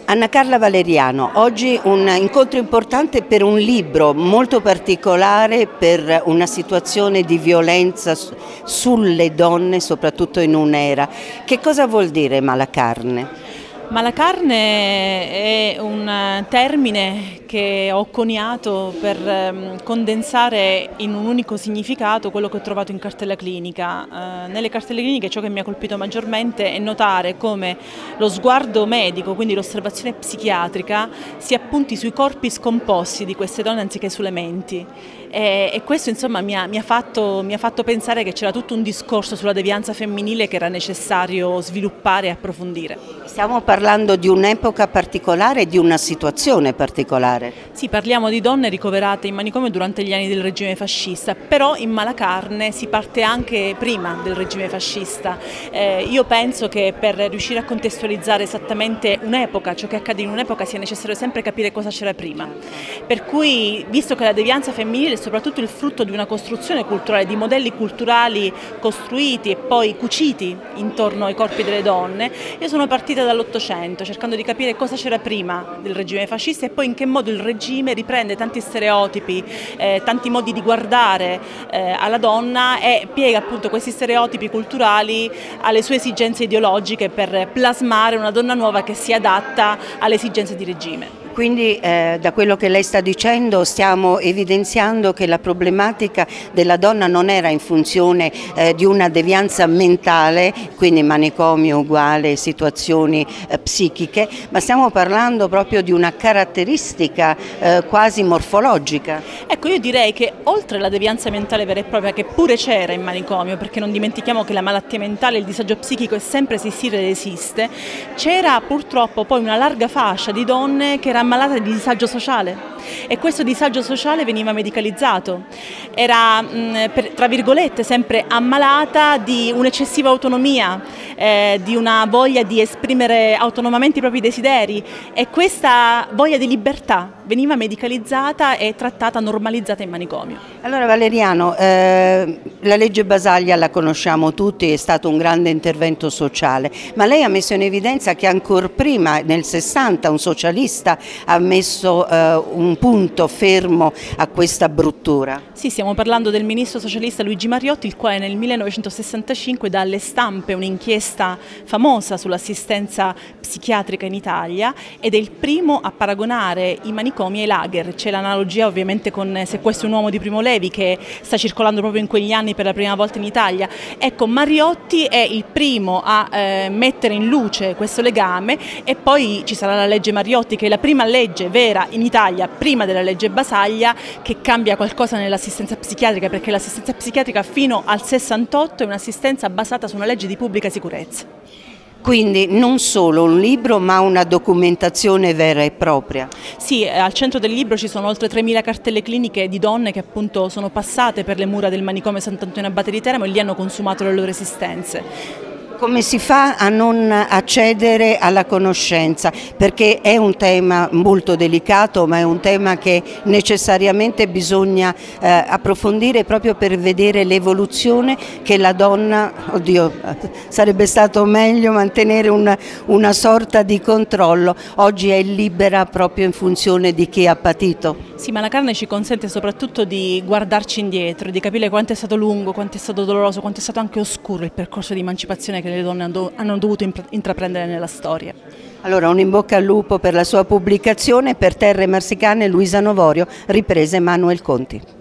Anna Carla Valeriano, oggi un incontro importante per un libro molto particolare, per una situazione di violenza sulle donne, soprattutto in un'era. Che cosa vuol dire malacarne? Malacarne è un termine che ho coniato per condensare in un unico significato quello che ho trovato in cartella clinica. Nelle cartelle cliniche ciò che mi ha colpito maggiormente è notare come lo sguardo medico, quindi l'osservazione psichiatrica, si appunti sui corpi scomposti di queste donne anziché sulle menti. E questo insomma mi ha fatto pensare che c'era tutto un discorso sulla devianza femminile che era necessario sviluppare e approfondire. Stiamo parlando di un'epoca particolare, di una situazione particolare. Sì, parliamo di donne ricoverate in manicomio durante gli anni del regime fascista, però in Malacarne si parte anche prima del regime fascista. Io penso che per riuscire a contestualizzare esattamente un'epoca, ciò che accade in un'epoca, sia necessario sempre capire cosa c'era prima. Per cui, visto che la devianza femminile è soprattutto il frutto di una costruzione culturale, di modelli culturali costruiti e poi cuciti intorno ai corpi delle donne, io sono partita dall'Ottocento, cercando di capire cosa c'era prima del regime fascista e poi in che modo il regime riprende tanti stereotipi, tanti modi di guardare alla donna e piega appunto questi stereotipi culturali alle sue esigenze ideologiche per plasmare una donna nuova che si adatta alle esigenze di regime. Quindi da quello che lei sta dicendo stiamo evidenziando che la problematica della donna non era in funzione di una devianza mentale, quindi manicomio uguale situazioni psichiche, ma stiamo parlando proprio di una caratteristica quasi morfologica. Ecco, io direi che oltre alla devianza mentale vera e propria, che pure c'era in manicomio, perché non dimentichiamo che la malattia mentale, il disagio psichico è sempre esistito ed esiste, c'era purtroppo poi una larga fascia di donne che era ammalata di disagio sociale e questo disagio sociale veniva medicalizzato, era tra virgolette sempre ammalata di un'eccessiva autonomia, di una voglia di esprimere autonomamente i propri desideri e questa voglia di libertà veniva medicalizzata e trattata, normalizzata in manicomio. Allora Valeriano, la legge Basaglia la conosciamo tutti, è stato un grande intervento sociale, ma lei ha messo in evidenza che ancora prima, nel 60, un socialista ha messo un punto fermo a questa bruttura. Sì, stiamo parlando del ministro socialista Luigi Mariotti, il quale nel 1965 dà alle stampe un'inchiesta famosa sull'assistenza psichiatrica in Italia ed è il primo a paragonare i manicomi ai lager. C'è l'analogia ovviamente con Se questo è un uomo di Primo Levi che sta circolando proprio in quegli anni per la prima volta in Italia. Ecco, Mariotti è il primo a mettere in luce questo legame e poi ci sarà la legge Mariotti che è la prima legge vera in Italia, prima della legge Basaglia, che cambia qualcosa nell'assistenza psichiatrica, perché l'assistenza psichiatrica fino al 68 è un'assistenza basata su una legge di pubblica sicurezza. Quindi non solo un libro ma una documentazione vera e propria. Sì, al centro del libro ci sono oltre 3.000 cartelle cliniche di donne che appunto sono passate per le mura del manicomio Sant'Antonio Abate di Teramo e lì hanno consumato le loro esistenze. Come si fa a non accedere alla conoscenza? Perché è un tema molto delicato, ma è un tema che necessariamente bisogna approfondire proprio per vedere l'evoluzione che la donna, oddio, sarebbe stato meglio mantenere una sorta di controllo, oggi è libera proprio in funzione di chi ha patito. Sì, Malacarne ci consente soprattutto di guardarci indietro, di capire quanto è stato lungo, quanto è stato doloroso, quanto è stato anche oscuro il percorso di emancipazione che le donne hanno dovuto intraprendere nella storia. Allora un in bocca al lupo per la sua pubblicazione. Per Terre Marsicane Luisa Novorio, riprese Manuel Conti.